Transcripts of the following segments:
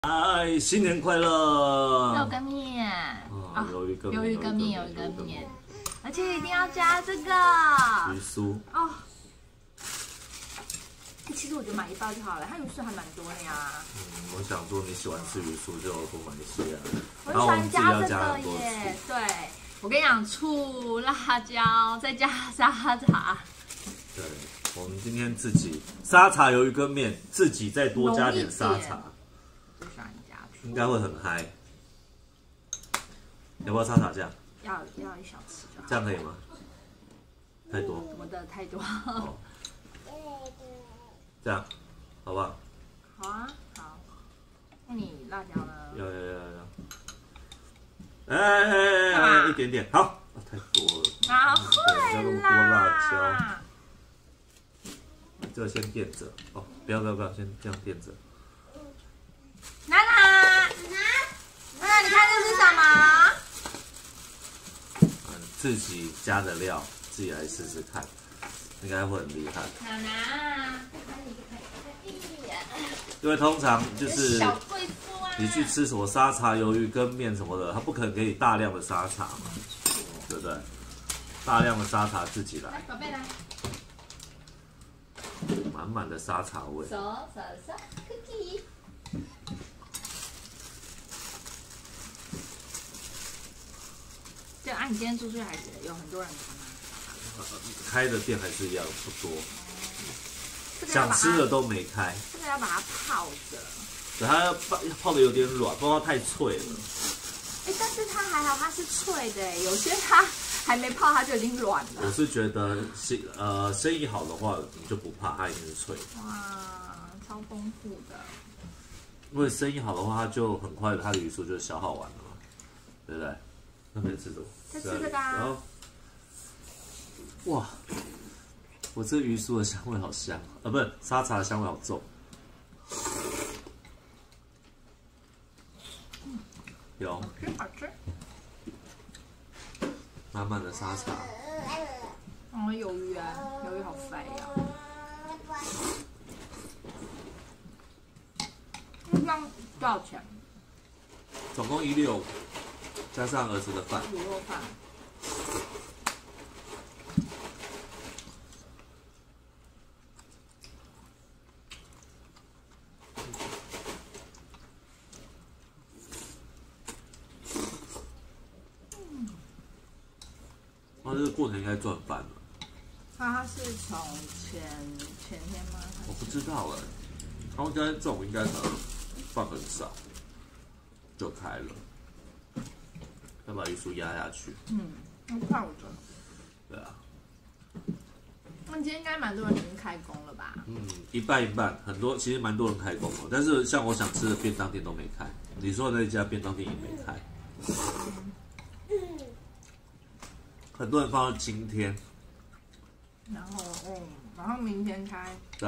嗨，新年快乐！ 肉跟面啊，鱿鱼跟面，而且一定要加这个鱼酥哦。其实我觉得买一包就好了，它鱼酥还蛮多的呀。 我想说你喜欢吃鱼酥就多买一些啊。 我喜欢加这个耶，对，我跟你讲，醋、辣椒再加沙茶。 对，我们今天自己沙茶鱿鱼跟面，自己再多加点沙茶，应该会很嗨。要不要沙茶酱？ 要一小匙就好。 这样可以吗？太多。 我的太多。 哦，这样，好不好？ 好啊，好。那你辣椒呢？ 要。哎，一点点，好，太多了。 哪会要那么多辣椒？这个先垫着哦，不要，先这样垫着。 娜娜，你看这是什么？ 自己加的料，自己来试试看，应该会很厉害。 娜娜， 因为通常就是小贵妇啊， 你去吃什么沙茶鱿鱼跟面什么的，他不可能给你大量的沙茶嘛，对不对？大量的沙茶自己来。 来，宝贝来。 满满的沙茶味。 手 cookie。就你今天出去还是有很多人开的店还是一样不多，想吃的都没开。 这个要把它泡着， 对，它泡的有点软，不然它太脆了。 但是它还好，它是脆的，有些它还没泡它就已经软了。 我是觉得生意好的话，你就不怕它一定是脆的。 哇，超丰富的。 因为生意好的话，它就很快它的鱼酥就消耗完了嘛，对不对？那边吃什么？ 在吃这个啊。 然后，哇，我这鱼酥的香味好香啊，不是沙茶的香味好重。有， 好吃。 满满的沙茶。 鱿鱼啊，鱿鱼好肥啊。这样多少钱？ 总共165，加上儿子的饭。 卤肉饭。 这个过程应该赚翻了。 它是从前天吗？ 我不知道哎，他们家这种应该放很少就开了，要把鱼酥压下去。 要泡着。 对啊。 那今天应该蛮多人已经开工了吧？ 一半一半，其实蛮多人开工了，但是像我想吃的便当店都没开。你说的那家便当店也没开。很多人放到今天， 然后明天开。 对。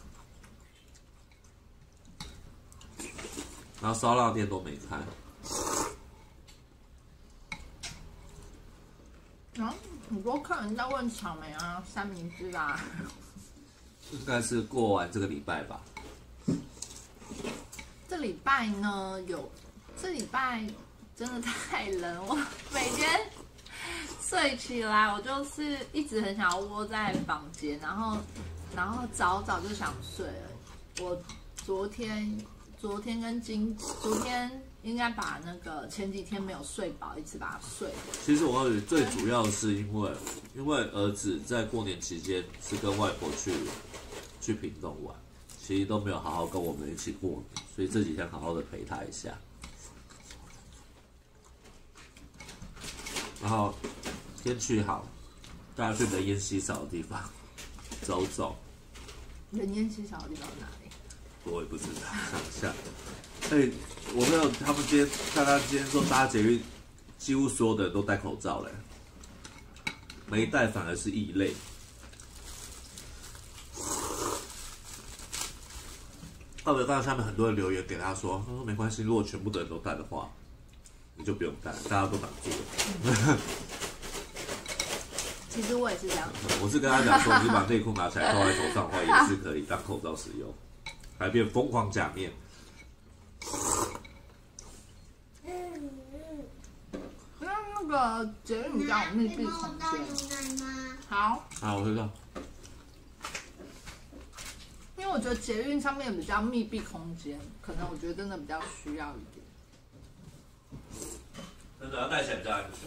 然后烧腊店都没开。 很多客人在问草莓啊、三明治啊。 应该是过完这个礼拜吧。 这礼拜呢这礼拜真的太冷，我每天睡起来，我就是一直很想要窝在房间，然后早就想睡了。我昨天应该把那个前几天没有睡饱，一直把它睡了。 其实我最主要是因为儿子在过年期间是跟外婆去屏东玩，其实都没有好好跟我们一起过年，所以这几天好好的陪他一下。然后天气好，大家去人烟稀少的地方走走。 人烟稀少的地方哪里？ 我也不知道，想一下。我没有，他们今天说搭捷运，几乎所有的人都戴口罩嘞，没戴反而是异类。我看到下面很多人留言给他说没关系，如果全部的人都戴的话，你就不用戴，大家都挡住了。 其实我也是这样。 我是跟他讲说，你把内裤拿起来套在头上的话，也是可以当口罩使用，还变疯狂假面。 个捷运比较有密闭空间。好， 好，我知道。 因为我觉得捷运上面比较密闭空间，可能我觉得真的比较需要一点。 真的要戴起来比较安全。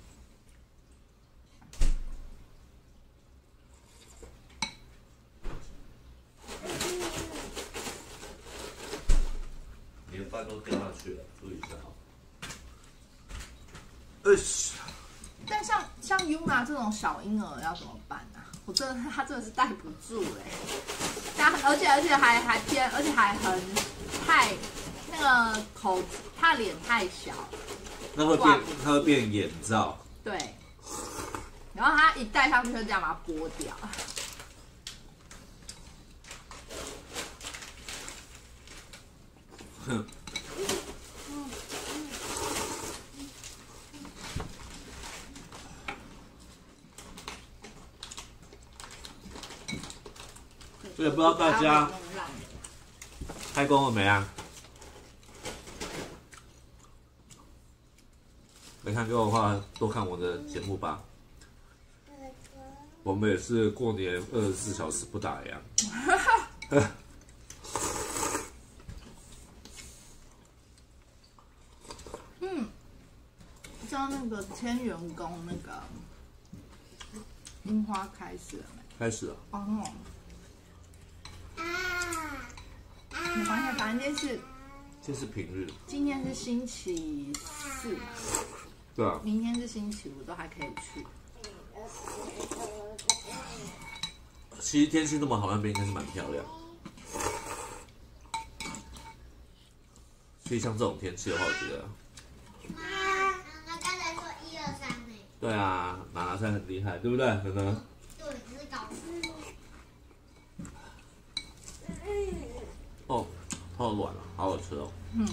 你的饭都掉下去了，注意一下啊。 但像 Yuna 这种小婴儿要怎么办啊？他真的是带不住而且还偏，而且还太那个口，他脸太小， 那它会变眼罩。 对，然后他一戴上去就这样把它剥掉。 哼。也不知道大家开工了没啊？没看够的话，多看我的节目吧。我们也是过年24小时不打烊。 像那个签员工那个樱花开始了没？ 开始了。 哦。没关系，反正这是平日。 今天是星期4嘛。 对啊。 明天是星期5，都还可以去。 其实天气那么好，那边应该是蛮漂亮。所以像这种天气的话，我觉得。 刚才说1、2、3呢。 对啊，拿拿菜很厉害，对不对？可能。 对，只是搞错。 哦，好软啊，好好吃哦。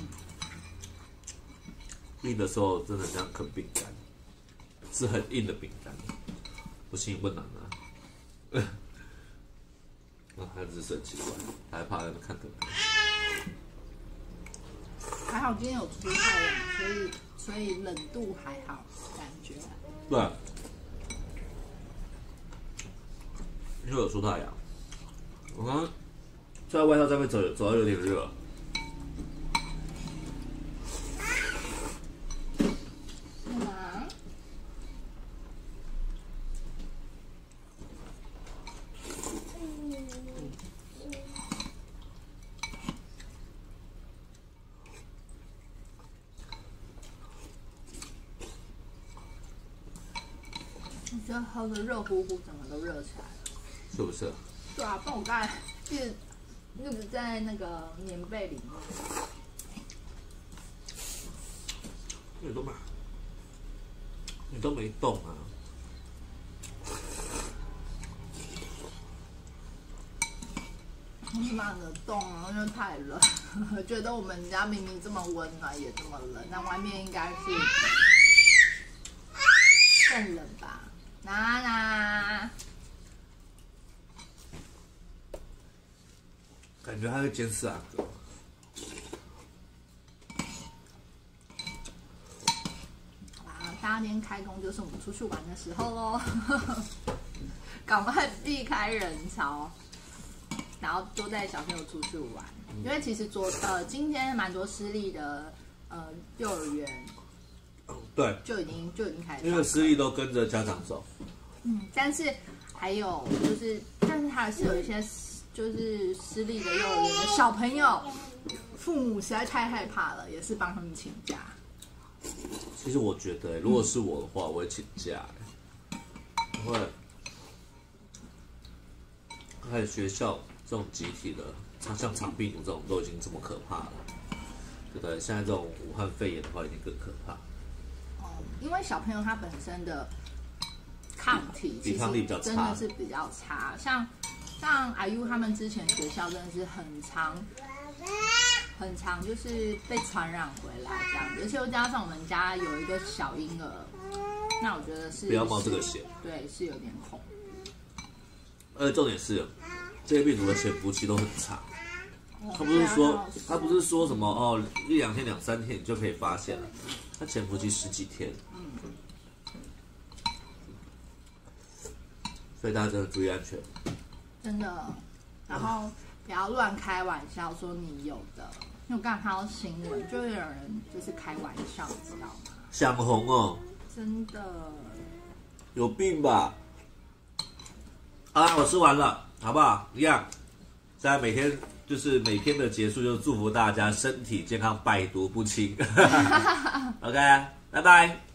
硬的时候真的像啃饼干，是很硬的饼干，不轻易不难啊。那孩子是很奇怪，害怕在那看梗。 还好今天有出太阳，所以冷度还好，感觉。 对，因为有出太阳，我刚刚在外套上面走到有点热。 我觉得喝的热乎乎，整个都热起来了， 是不是？ 对啊，不然我刚才一直在那个棉被里面。 你都没动啊！ 懒得动啊，因为太冷。觉得我们家明明这么温暖，也这么冷，那外面应该是更冷吧？娜娜， 感觉他会监视阿哥。 大家今天开工就是我们出去玩的时候喽，赶快避开人潮，然后多带小朋友出去玩。因为其实今天蛮多私立的幼儿园， 对， 就已经开始， 因为私立都跟着家长走。 但是还有就是，但是还是有一些就是私立的幼儿园的小朋友，父母实在太害怕了，也是帮他们请假。 其实我觉得，如果是我的话，我会请假。因为开始学校这种集体的，像肠病毒这种都已经这么可怕了，对不对？现在这种武汉肺炎的话，已经更可怕。 因为小朋友他本身的抗体抵抗力比较差， 真的是比较差。像IU 他们之前学校真的是很长，就是被传染回来这样子，而且又加上我们家有一个小婴儿，那我觉得是不要冒这个险。 对，是有点恐。 重点是，这些病毒的潜伏期都很长。他不是说什么1、2天、2、3天你就可以发现了，它潜伏期10几天。 所以大家真的注意安全。 真的，然后不要乱开玩笑说你有的，因为我刚才看到新闻，就有人就是开玩笑，你知道吗？ 想红哦， 真的。 有病吧？好啦，我吃完了，好不好？一样，在每天每天的结束，就祝福大家身体健康，百毒不侵。OK， 拜拜。